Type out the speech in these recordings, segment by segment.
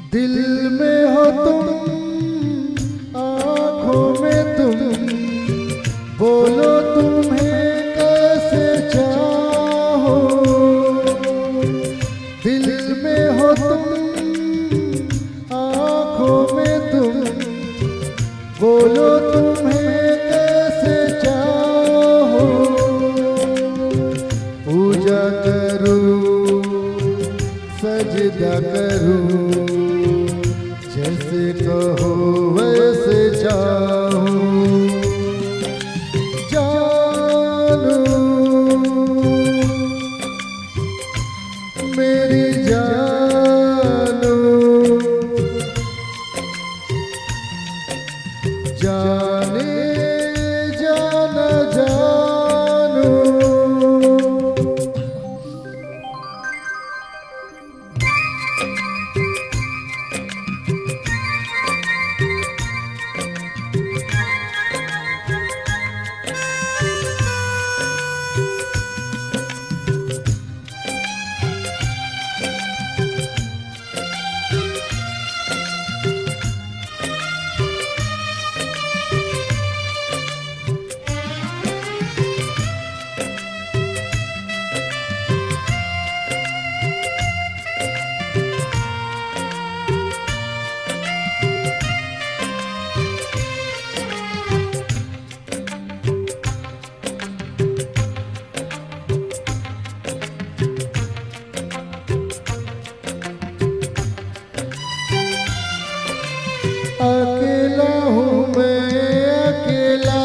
दिल में हो तुम, आँखों में तुम, बोलो तुम्हें कैसे चाहो। दिल में हो तुम, आँखों में तुम, बोलो तुम्हें कैसे चाहो। पूजा करूं, सजदा करूं, जैसे कहो वैसे चाहूं। जानू मेरी जानू, जाने जाना जानू। अकेला हूँ मैं अकेला,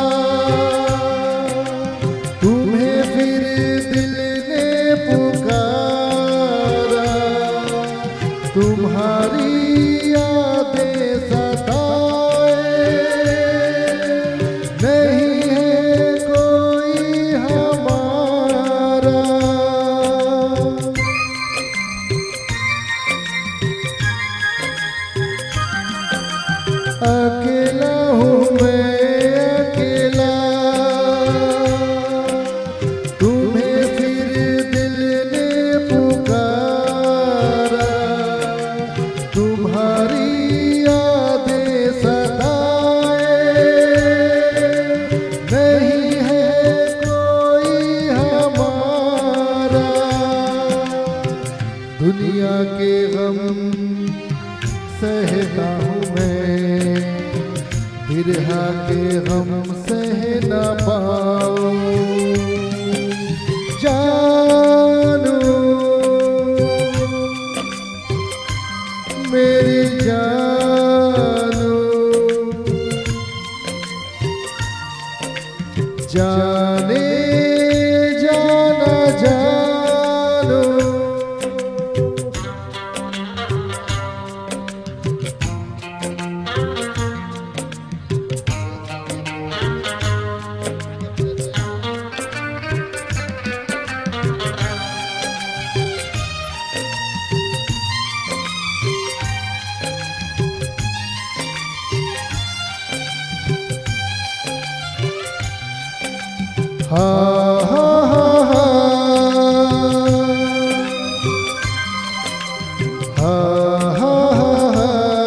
तुम्हें फिर दिल ने पुकारा। तुम्हारी यादें सताए, नहीं है कोई हमारा। अकेला हूँ मैं अकेला, तुम्हें फिर दिल ने पुकारा। तुम्हारी यादें सताए, नहीं है कोई हमारा। दुनिया के गम सहता हूँ मैं, बिरहा के गम सह न पाऊं। जानू मेरी जानू, जाने जाना जानू। हा हा हा हा, हा हा हा हा।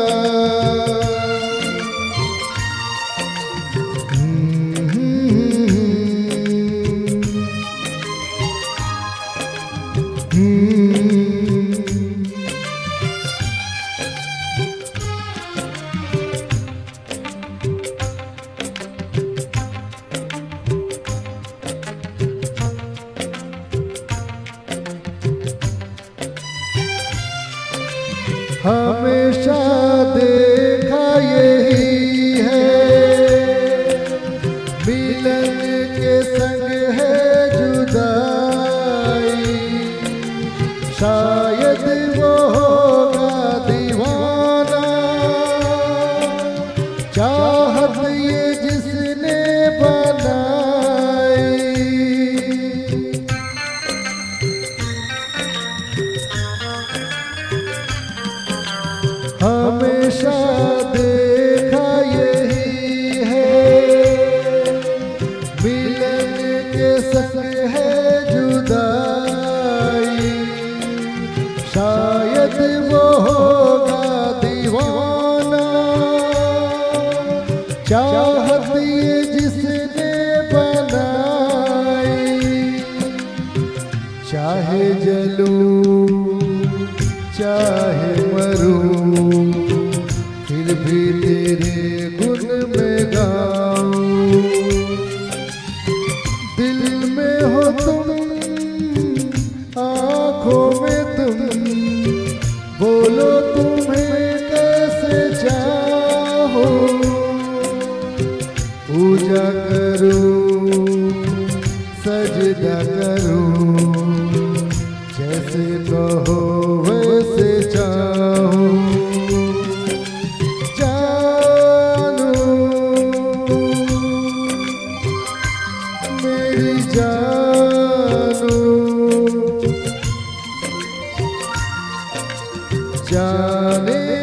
हमेशा देखा यही है, मिलन के संग है जुदाई। शायद वो होगा दीवाना, चाहत ये जिसने बनाई। हमेशा मरूं, फिर भी तेरे गुण में गाऊं। दिल में हो तुम, आँखों में तुम, बोलो तुम्हें कैसे चाहो। पूजा करूं, सजदा करूं, जैसे कहो वैसे चाहूं। जानू मेरी जानू, जाने